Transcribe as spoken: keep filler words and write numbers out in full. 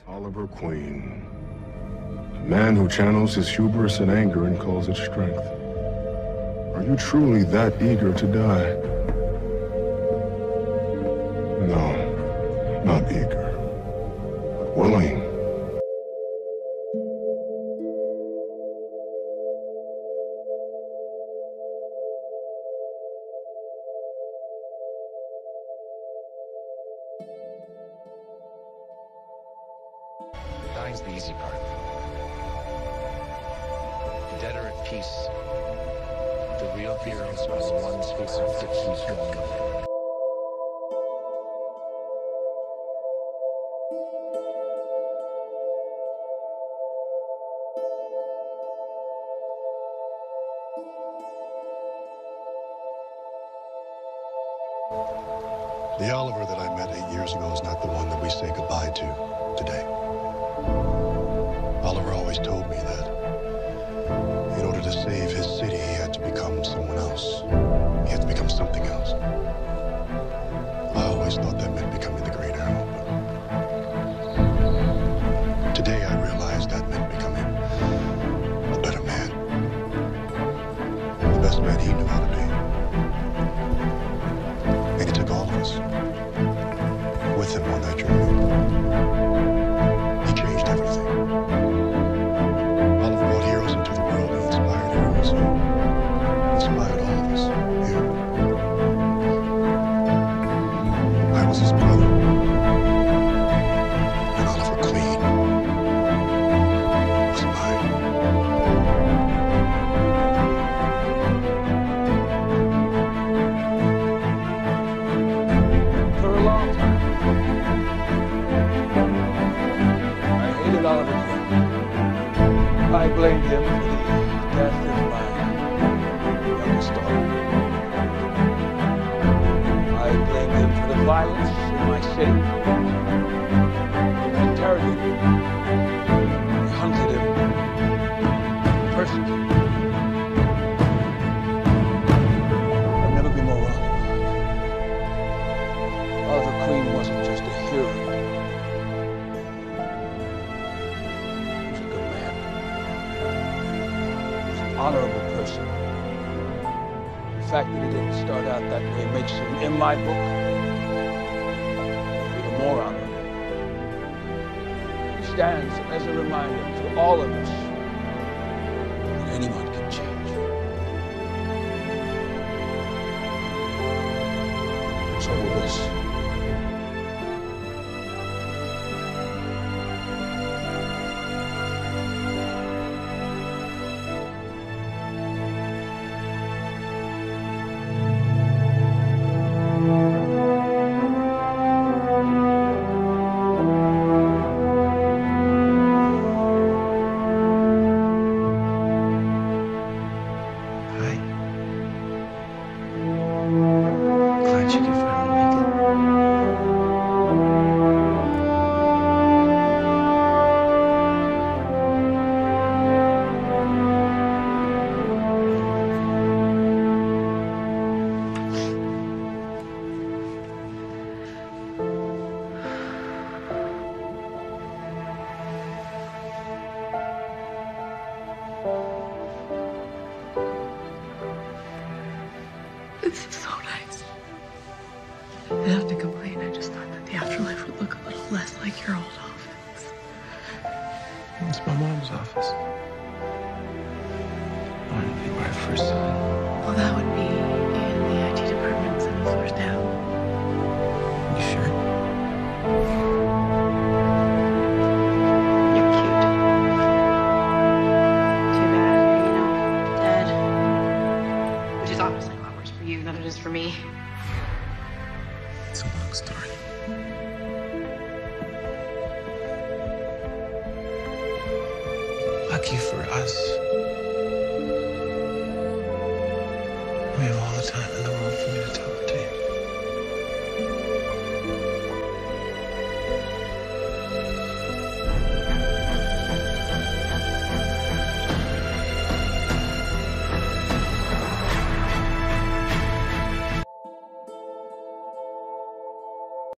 Oliver Queen. A man who channels his hubris and anger and calls it strength. Are you truly that eager to die? No, not eager, but willing. Dying's the easy part. The dead are at peace. The real heroes are the ones who have to keep going. The Oliver that I met eight years ago is not the one that we say goodbye to today. Oliver always told me that in order to save his city, he had to become someone else. He had to become something else. I always thought that meant becoming the Green Arrow, but today I realized that meant becoming a better man. The best man he knew how to be. And he took all of us with him on that journey. He changed everything. Oliver brought heroes into the world and inspired heroes. He inspired all of us here. I was his brother. And Oliver Queen was mine. For a long time, I hated Oliver Queen. I blamed him for the death of my youngest daughter. I blamed him for the violence in my city. I interrogated him. I hunted him. Persecuted him. I'd never be more wrong. Oliver Queen wasn't just a hero. He was a good man. He was an honorable person. The fact that he didn't start out that way makes him, in my book, even more honorable. He stands as a reminder to all of us that anyone can change. So will this. Hi. Glad you could finally make it. This is so nice. I didn't have to complain. I just thought that the afterlife would look a little less like your old office. It's my mom's office. I want to be where I first saw it. Well, that would be in the I T department seven floors down. You sure? You're cute. Too bad, you know, dead. Which is obviously a lot worse for you than it is for me. It's a long story. Lucky for us,